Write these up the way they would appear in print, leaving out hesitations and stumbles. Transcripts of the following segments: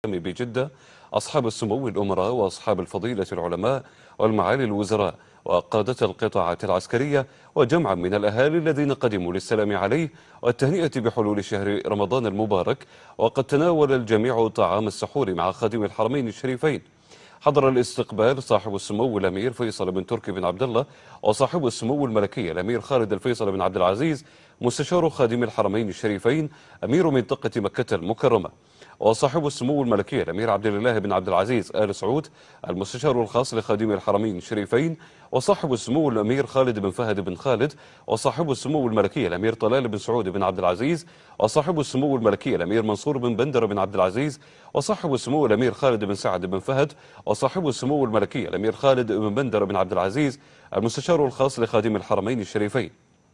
بجدة، أصحاب السمو الأمراء وأصحاب الفضيلة العلماء والمعالي الوزراء وقادة القطاعات العسكرية وجمعا من الأهالي الذين قدموا للسلام عليه والتهنئة بحلول شهر رمضان المبارك. وقد تناول الجميع طعام السحور مع خادم الحرمين الشريفين. حضر الاستقبال صاحب السمو الأمير فيصل بن تركي بن عبد الله، وصاحب السمو الملكي الأمير خالد الفيصل بن عبد العزيز مستشار خادم الحرمين الشريفين أمير منطقة مكة المكرمة، وصاحب السمو الملكي الأمير عبد الله بن عبد العزيز آل سعود المستشار الخاص لخادم الحرمين الشريفين، وصاحب السمو الأمير خالد بن فهد بن خالد، وصاحب السمو الملكي الأمير طلال بن سعود بن عبد العزيز، وصاحب السمو الملكي الأمير منصور بن بندر بن عبد العزيز، وصاحب السمو الأمير خالد بن سعد بن فهد، وصاحب السمو الملكي الأمير خالد بن بندر بن عبد العزيز المستشار الخاص لخادم الحرمين الشريفين،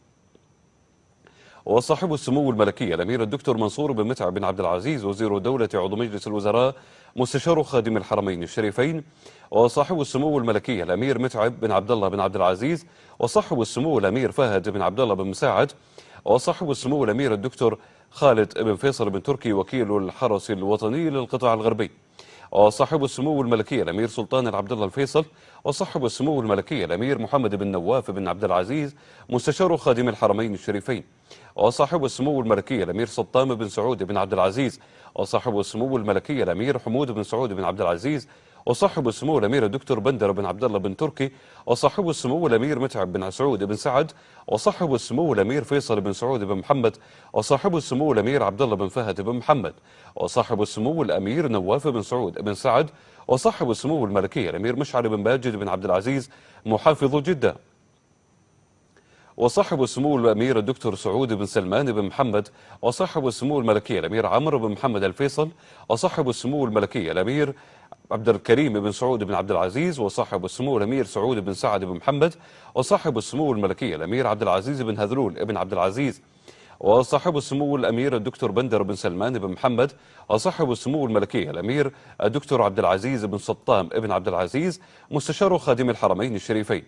وصاحب السمو الملكي الأمير الدكتور منصور بن متعب بن عبد العزيز وزير الدولة عضو مجلس الوزراء مستشار خادم الحرمين الشريفين، وصاحب السمو الملكي الأمير متعب بن عبد الله بن عبد العزيز، وصاحب السمو الأمير فهد بن عبد الله بن مساعد، وصاحب السمو الأمير الدكتور خالد بن فيصل بن تركي وكيل الحرس الوطني للقطاع الغربي، وصاحب السمو الملكي الأمير سلطان عبد الله الفيصل، وصاحب السمو الملكي الأمير محمد بن نواف بن عبد العزيز مستشار خادم الحرمين الشريفين، وصاحب السمو الملكي الأمير سلطان بن سعود بن عبد العزيز، وصاحب السمو الملكي الأمير حمود بن سعود بن عبد العزيز، وصاحب السمو الأمير الدكتور بندر بن عبد الله بن تركي، وصاحب السمو الأمير متعب بن سعود بن سعد، وصاحب السمو الأمير فيصل بن سعود بن محمد، وصاحب السمو الأمير عبد الله بن فهد بن محمد، وصاحب السمو الأمير نواف بن سعود بن سعد، وصاحب السمو الملكي الأمير مشعل بن ماجد بن عبد العزيز محافظ جدة، وصاحب السمو الأمير الدكتور سعود بن سلمان بن محمد، وصاحب السمو الملكي الأمير عمرو بن محمد الفيصل، وصاحب السمو الملكي الأمير عبد الكريم بن سعود بن عبد العزيز، وصاحب السمو الأمير سعود بن سعد بن محمد، وصاحب السمو الملكي الأمير عبد العزيز بن هذلول بن عبد العزيز، وصاحب السمو الأمير الدكتور بندر بن سلمان بن محمد، وصاحب السمو الملكي الأمير الدكتور عبد العزيز بن سطام بن عبد العزيز مستشار خادم الحرمين الشريفين،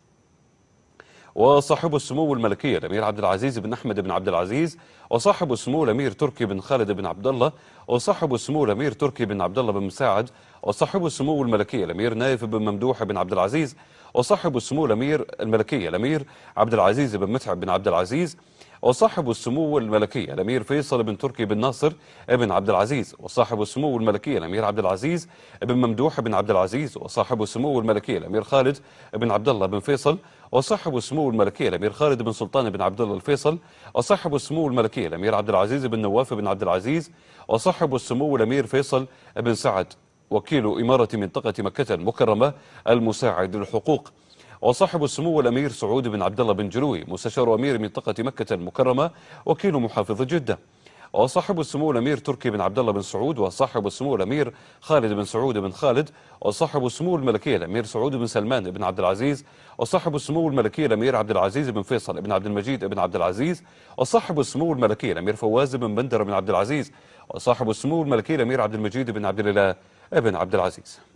وصاحب السمو الملكي الأمير عبد العزيز بن أحمد بن عبد العزيز، وصاحب السمو الأمير تركي بن خالد بن عبد الله، وصاحب السمو الأمير تركي بن عبد الله بن مساعد، وصاحب السمو الملكي الأمير نايف بن ممدوح بن عبد العزيز، وصاحب السمو الأمير الملكي الأمير عبد العزيز بن متعب بن عبد العزيز، وصاحب السمو الملكي الأمير فيصل بن تركي بن ناصر بن عبد العزيز، وصاحب السمو الملكي الأمير عبد العزيز بن ممدوح بن عبد العزيز، وصاحب السمو الملكي الأمير خالد بن عبد الله بن فيصل، وصاحب السمو الملكي الأمير خالد بن سلطان بن عبد الله الفيصل، وصاحب السمو الملكي الأمير عبد العزيز بن نواف بن عبد العزيز، وصاحب السمو الأمير فيصل بن سعد وكيل إمارة منطقة مكة المكرمة المساعد للحقوق، وصاحب السمو الأمير سعود بن عبد الله بن جلوي مستشار أمير منطقة مكة المكرمة وكيل محافظ جدة، وصاحب السمو الأمير تركي بن عبد الله بن سعود، وصاحب السمو الأمير خالد بن سعود بن خالد، وصاحب السمو الملكي الأمير سعود بن سلمان بن عبد العزيز، وصاحب السمو الملكي الأمير عبد العزيز بن فيصل بن عبد المجيد بن عبد العزيز، وصاحب السمو الملكي الأمير فواز بن بندر بن عبد العزيز، وصاحب السمو الملكي الأمير عبد المجيد بن عبد الله بن عبد العزيز.